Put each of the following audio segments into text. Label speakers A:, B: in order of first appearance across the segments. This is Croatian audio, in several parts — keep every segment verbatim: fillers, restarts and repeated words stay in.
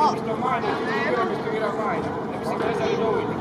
A: yliopiston maine, yliopistoviran maine. Ja mislim da je za redoviti.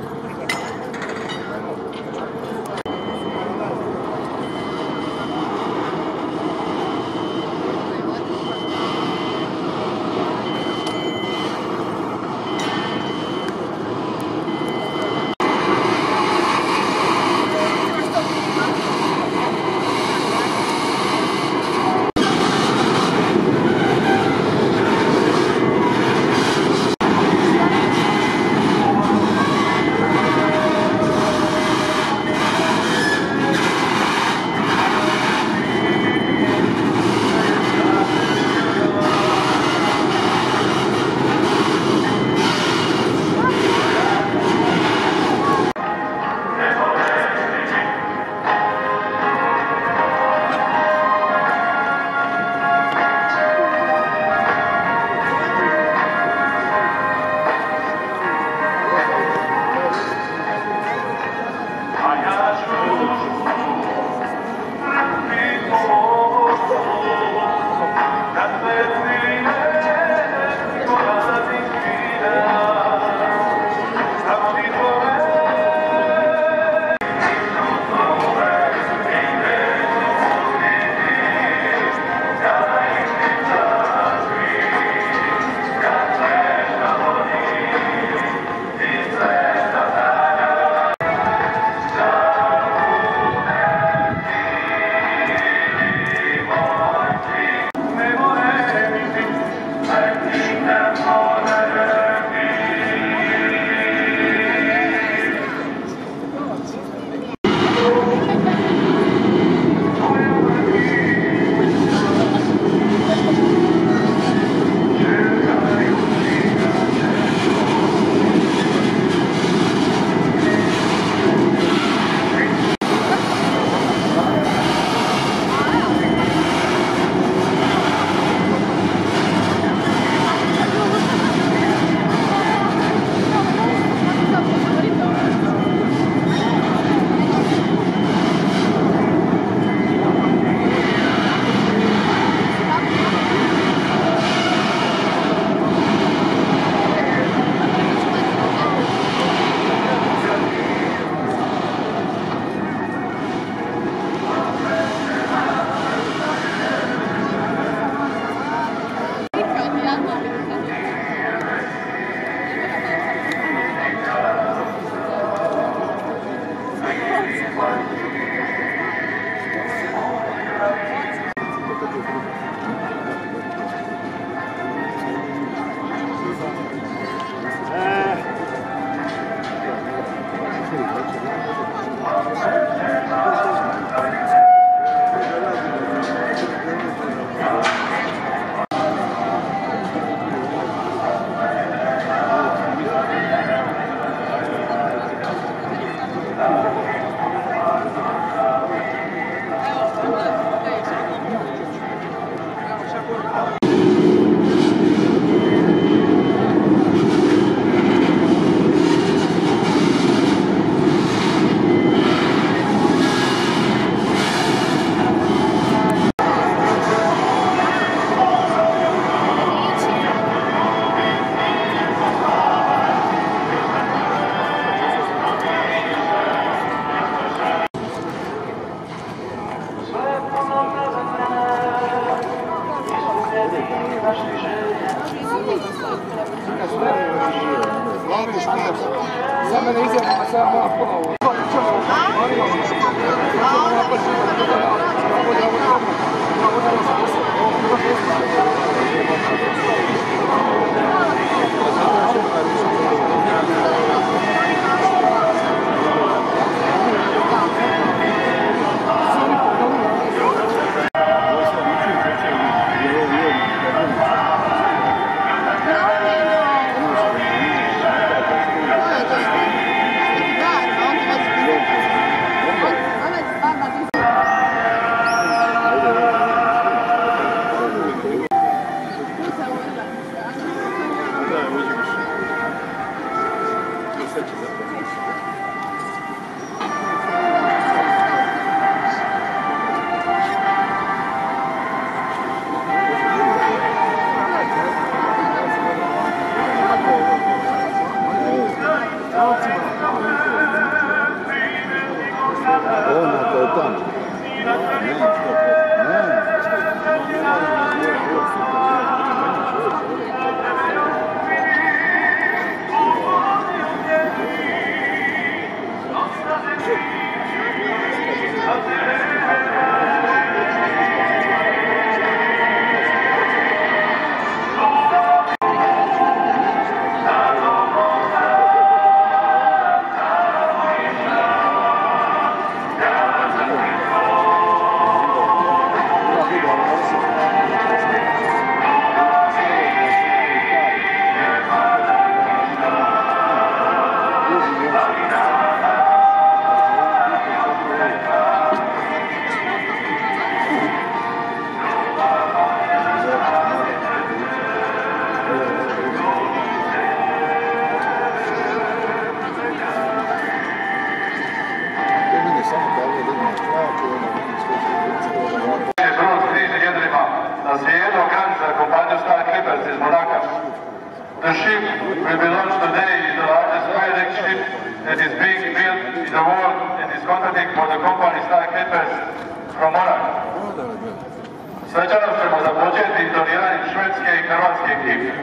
B: is Morocco. The ship we belongs today is the largest FedEx ship that is being built in the world and is contracting for the company Star Keepers from Morocco. Svečano ćemo započeti Italijani, švedske i hrvatske ekipe.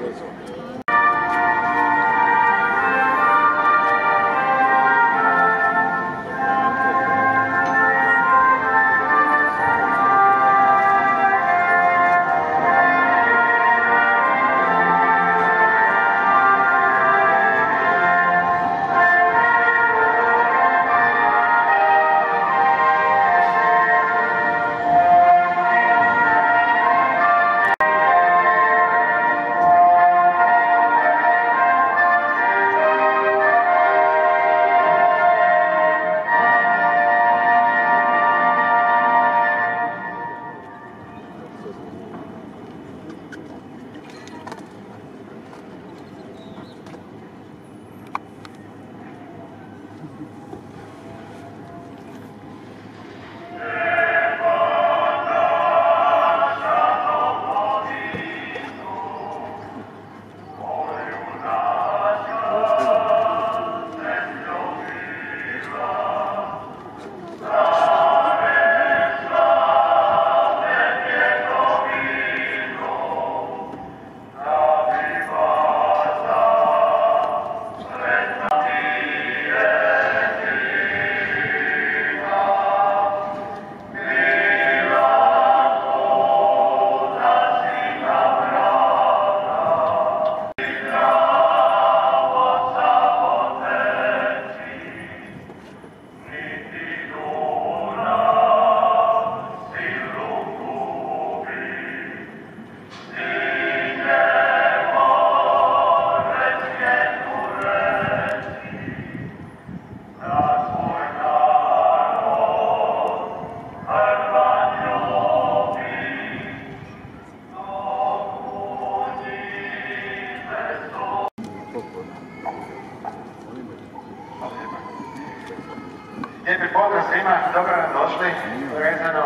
B: Lijepi pozdrav svima, dobro nam došli. Prvenstveno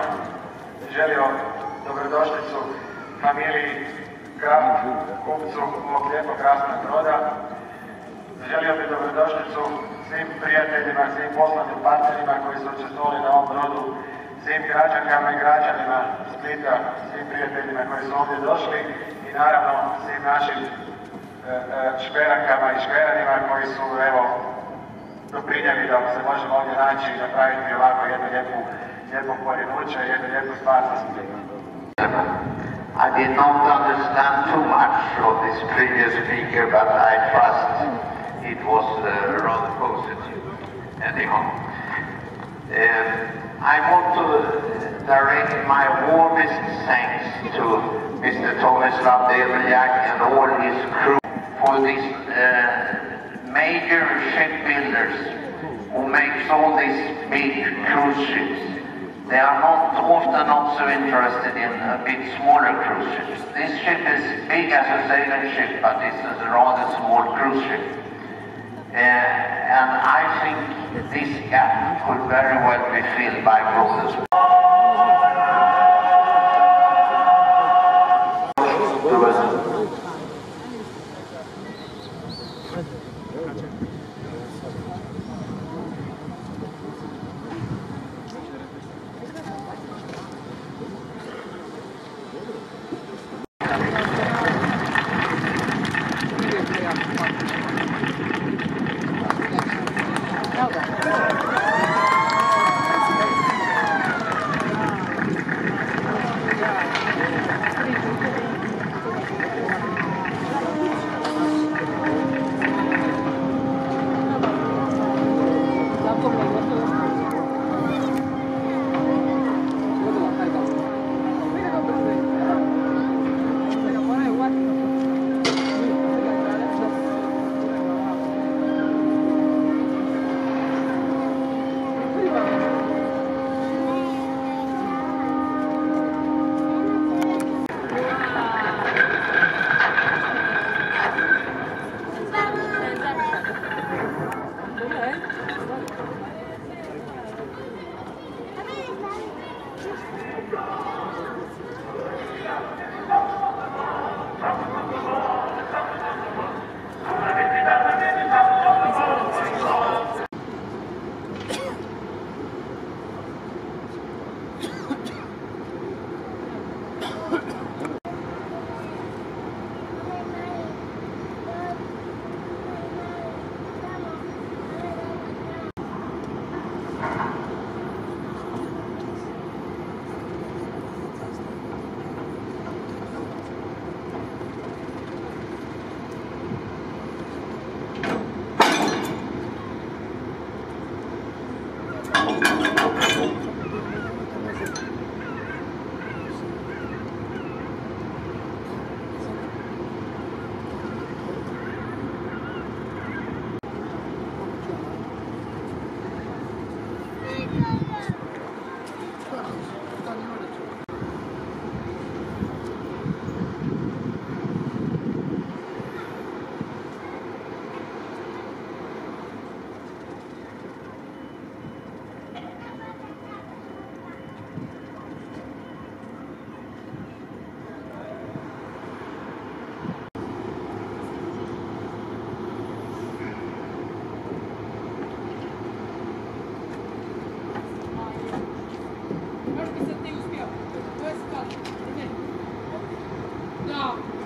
B: želio dobrodošlicu familiji Graf, kupcu ovog lijepog krasnog broda. Želio bih dobrodošlicu svim prijateljima, svim poslovnim partnerima koji su učestvovali na ovom brodu, svim građankama i građanima Splita, svim prijateljima koji su ovdje došli i naravno svim našim e, e, šperankama i šperanima koji su evo doprinjeli da se možemo ovdje naći i napraviti ovako jednu lijepu, lijepu porinuće, jednu lijepu stvar za Splitom.
C: I did not understand too much of this previous speaker, but I trust it was uh, rather positive. Anyhow, um, I want to direct my warmest thanks to Mister Thomas Lavdeliak and all his crew for this uh, major shipbuilders who makes all these big cruise ships. They are not often not so interested in a bit smaller cruise ships. This ship is big as a sailing ship, but it's a rather small cruise ship. Uh, and I think this gap could very well be filled by Brodosplit.
D: Da.